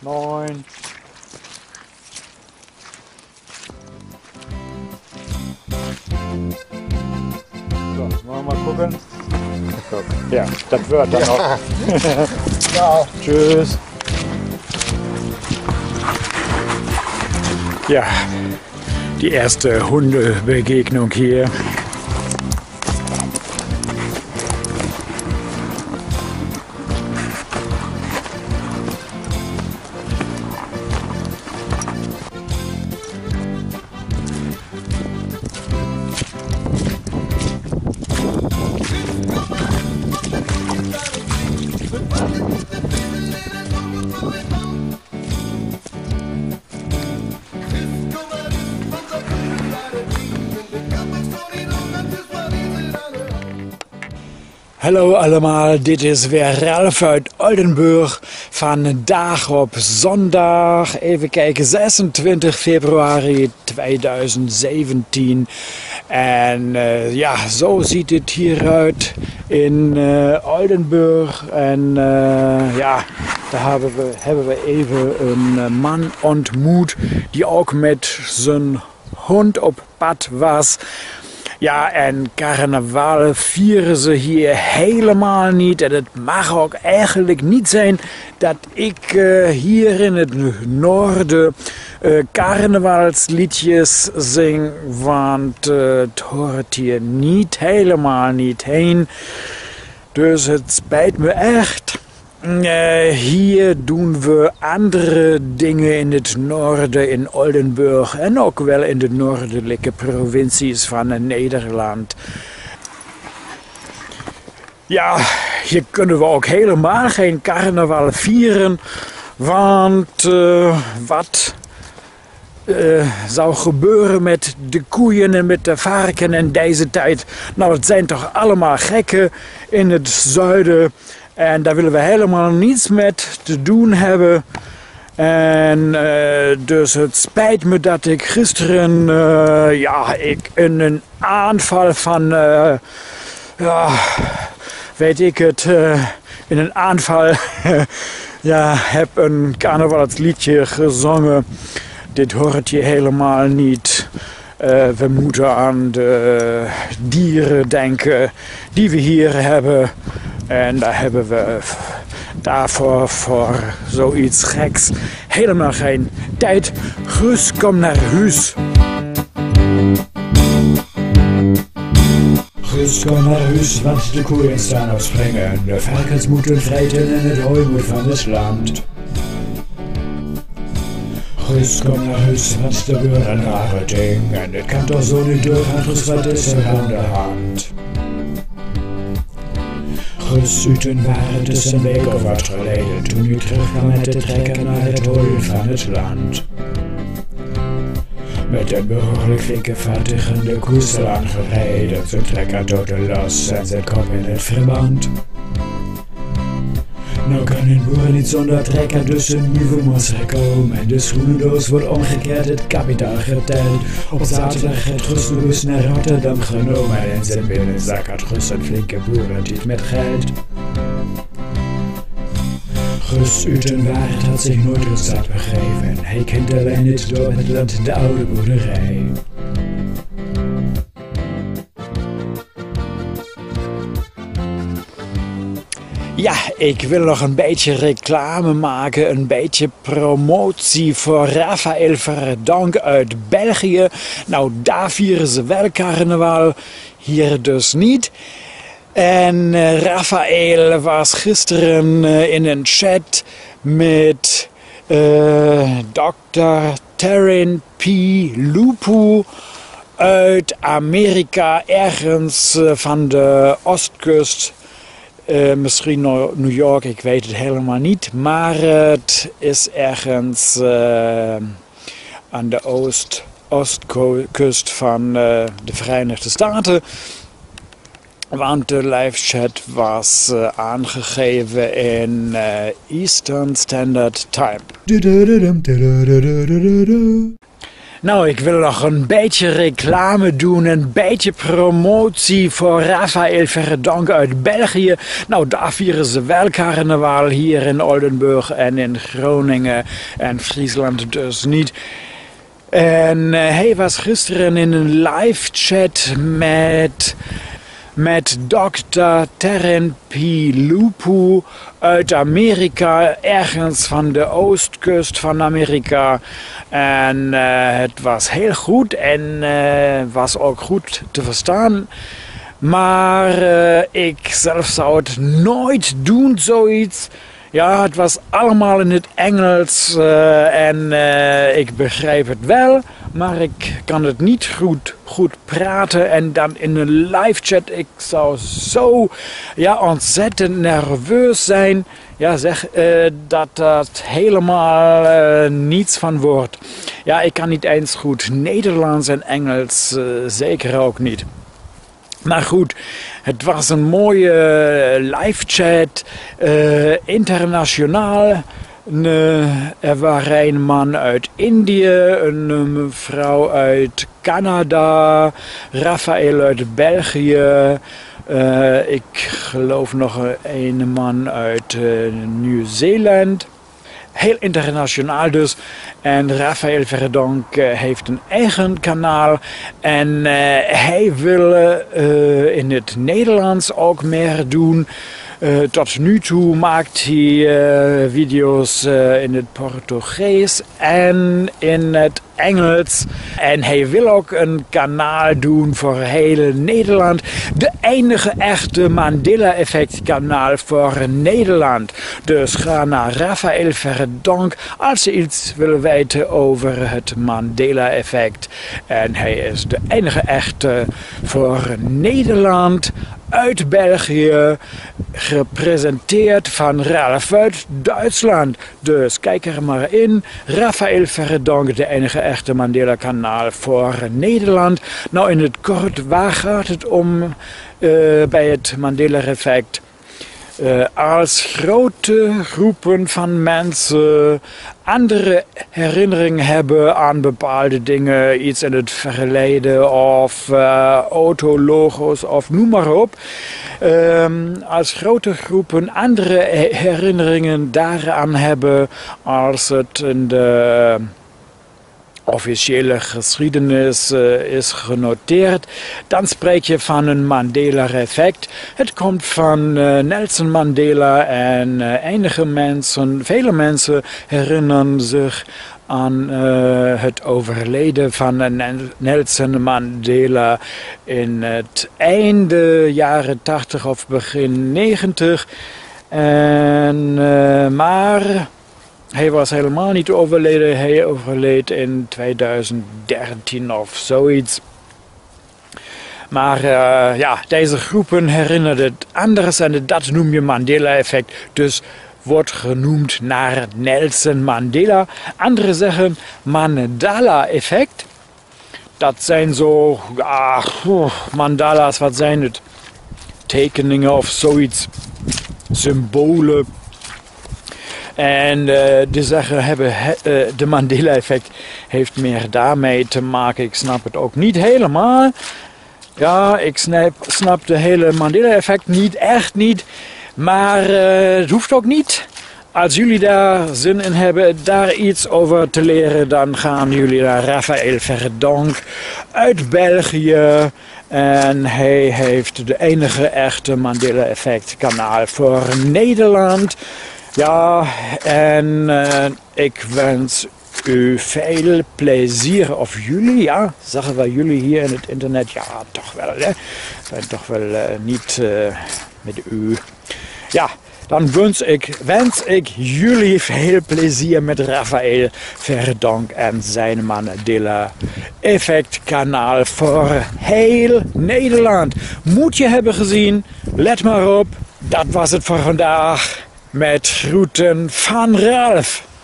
Moin. So, wollen wir mal gucken? Ja, das wird dann noch. Ja. Tschüss. Ja, die erste Hundebegegnung hier. Hallo allemaal, dit is weer Ralf uit Oldenburg. Vandaag op zondag, even kijken, 26 februari 2017. En ja, zo ziet het hieruit in Oldenburg. En ja, daar hebben we even een man ontmoet die ook met zijn hond op pad was. Ja, en carnaval vieren ze hier helemaal niet. En het mag ook eigenlijk niet zijn dat ik hier in het noorden carnavalsliedjes zing. Want het hoort hier niet helemaal niet heen. Dus het spijt me echt. Hier doen we andere dingen in het noorden, in Oldenburg en ook wel in de noordelijke provincies van Nederland. Ja, hier kunnen we ook helemaal geen carnaval vieren, want wat zou gebeuren met de koeien en met de varken in deze tijd? Nou, het zijn toch allemaal gekken in het zuiden. En daar willen we helemaal niets met te doen hebben. En dus het spijt me dat ik gisteren in een aanval van, weet ik het, in een aanval heb een carnavalsliedje gezongen. Dit hoort je helemaal niet. We moeten aan de dieren denken die we hier hebben. En daar hebben we daarvoor voor zoiets geks helemaal geen tijd. Guus, kom naar huis. Guus, kom naar huis, want de koeien staan op springen. De varkens moeten vreten en het hooi moet van het land. Guus, kom naar huis, want er gebeurt een rare ding. En het kan toch zo niet doorgaan, Guus, wat is er aan de hand? Gesuten waren dus een week of wat geleden, toen u terugkwam met de trekker naar het hooi van het land. Met een behoorlijk flinke vaartigende koestel aangereden, zijn trekker dood los en zijn kop in het verband. Nou kan een boer niet zonder trekker, dus een nieuwe monster komen. En de schoenendoos wordt omgekeerd, het kapitaal geteld. Op zaterdag het Guus de bus naar Rotterdam genomen. En in zijn binnenzak had Guus een flinke boerentiet met geld. Guus Utenwaard had zich nooit op stad begeven. Hij kent alleen het dorp, het land, de oude boerderij. Ja, ik wil nog een beetje reclame maken, een beetje promotie voor Raphaël Verdonk uit België. Nou, daar vieren ze wel carnaval, hier dus niet. En Raphaël was gisteren in een chat met Dr. Taryn P. Lupu uit Amerika, ergens van de oostkust. Misschien New York, ik weet het helemaal niet. Maar het is ergens aan de oostkust van de Verenigde Staten. Want de live chat was aangegeven in Eastern Standard Time. Nou, ik wil nog een beetje reclame doen, een beetje promotie voor Raphaël Verdonk uit België. Nou, daar vieren ze wel carnaval hier in Oldenburg en in Groningen en Friesland dus niet. En hij was gisteren in een live chat met Dr. Terren P. Lupu uit Amerika, ergens van de oostkust van Amerika. En het was heel goed en was ook goed te verstaan. Maar ik zelf zou het nooit doen, zoiets. Ja, het was allemaal in het Engels en ik begrijp het wel, maar ik kan het niet goed praten. En dan in een live chat, ik zou zo ontzettend nerveus zijn. Ja, zeg, dat helemaal niets van wordt. Ja, ik kan niet eens goed Nederlands en Engels, zeker ook niet. Maar goed, het was een mooie live chat, internationaal. Er was een man uit Indië, een mevrouw uit Canada, Raphaël uit België. Ik geloof nog een man uit Nieuw-Zeeland. Heel internationaal dus. En Raphaël Verdonk heeft een eigen kanaal. En hij wil in het Nederlands ook meer doen. Tot nu toe maakt hij video's in het Portugees en in het Engels. En hij wil ook een kanaal doen voor heel Nederland. De enige echte Mandela-effect kanaal voor Nederland. Dus ga naar Raphaël Verdonk als je iets wil weten over het Mandela-effect. En hij is de enige echte voor Nederland. Uit België, gepresenteerd van Ralf uit Duitsland. Dus kijk er maar in. Raphaël Verdonk, de enige echte Mandela-kanaal voor Nederland. Nou, in het kort, waar gaat het om bij het Mandela-effect? Als grote groepen van mensen andere herinneringen hebben aan bepaalde dingen, iets in het verleden of autologos of noem maar op. Als grote groepen andere herinneringen daaraan hebben als het in de officiële geschiedenis is genoteerd, dan spreek je van een Mandela-effect. Het komt van Nelson Mandela en vele mensen herinneren zich aan het overlijden van Nelson Mandela in het einde jaren 80 of begin 90. Maar hij was helemaal niet overleden. Hij overleed in 2013 of zoiets. Maar deze groepen herinneren het anders en dat noem je Mandela-effect. Dus wordt genoemd naar Nelson Mandela. Anderen zeggen Mandala-effect. Dat zijn zo, mandala's, wat zijn het? Tekeningen of zoiets. Symbolen. En die zeggen, de Mandela-effect heeft meer daarmee te maken. Ik snap het ook niet helemaal. Ja, ik snap de hele Mandela-effect niet, echt niet. Maar het hoeft ook niet. Als jullie daar zin in hebben, daar iets over te leren, dan gaan jullie naar Raphaël Verdonk uit België. En hij heeft de enige echte Mandela-effect kanaal voor Nederland. Ja, en ik wens u veel plezier. Of jullie, ja, zeggen we jullie hier in het internet? Ja, toch wel, hè. Zijn toch wel niet met u. Ja, dan wens ik jullie veel plezier met Raphaël Verdonk en zijn Mandela-effect kanaal voor heel Nederland. Moet je hebben gezien, let maar op. Dat was het voor vandaag. Met groeten van Ralf.